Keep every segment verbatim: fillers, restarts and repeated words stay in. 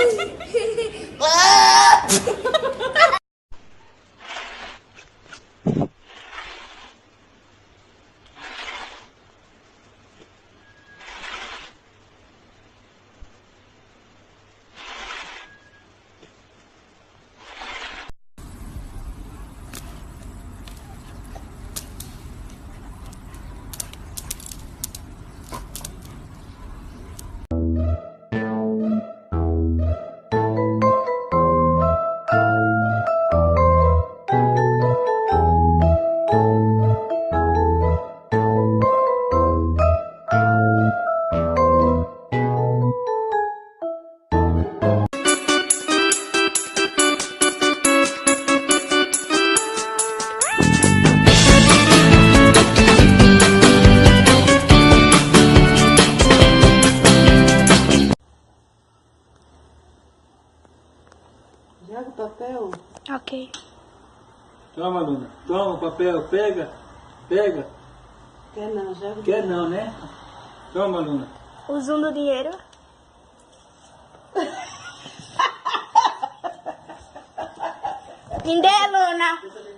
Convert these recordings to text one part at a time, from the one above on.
Joga o papel. Ok. Toma, Luna. Toma o papel. Pega. Pega. Quer não, joga o Quer dinheiro. não, né? Toma, Luna. Usando o dinheiro. Me dê, Luna.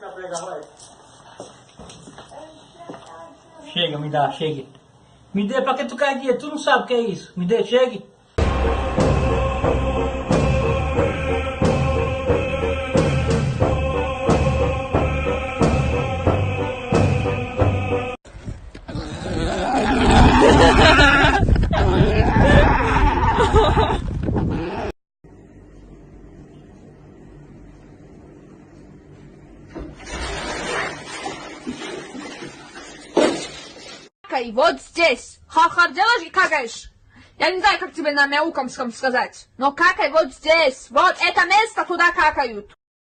Chega, me dá, chega. Me dê, pra que tu quer dinheiro? Tu não sabe o que é isso. Me dê, chegue. И вот здесь. Хахар делаешь и какаешь. Я не знаю, как тебе на мяукомском сказать. Но какай вот здесь. Вот это место, куда какают.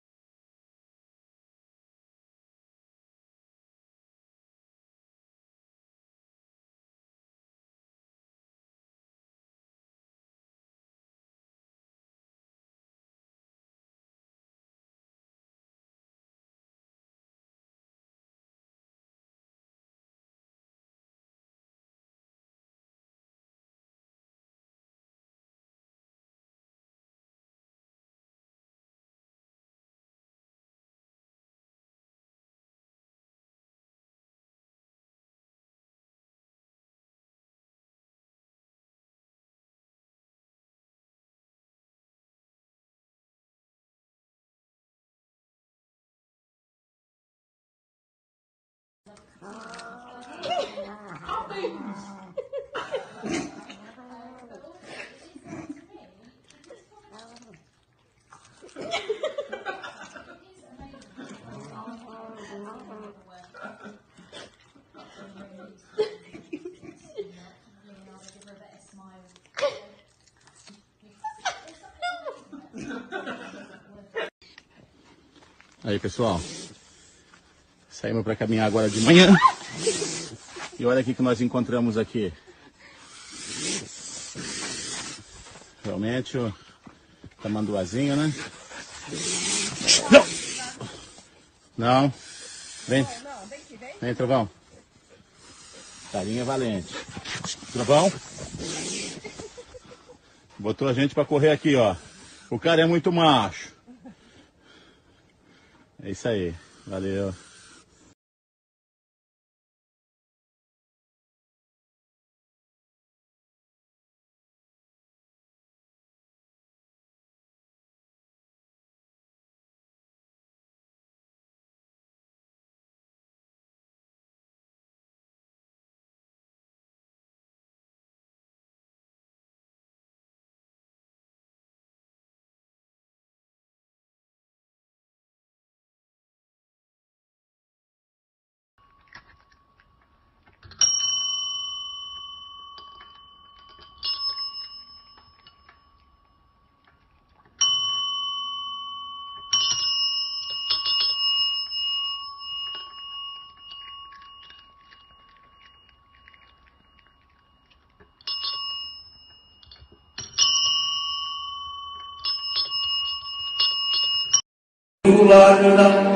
Aí, pessoal, saímos para caminhar agora de manhã e olha aqui que nós encontramos aqui. Realmente o tamanduazinho, né? Não! Não! Vem! Vem, Trovão! Carinha valente. Trovão! Botou a gente para correr aqui, ó. O cara é muito macho. É isso aí, valeu. Yuvarlan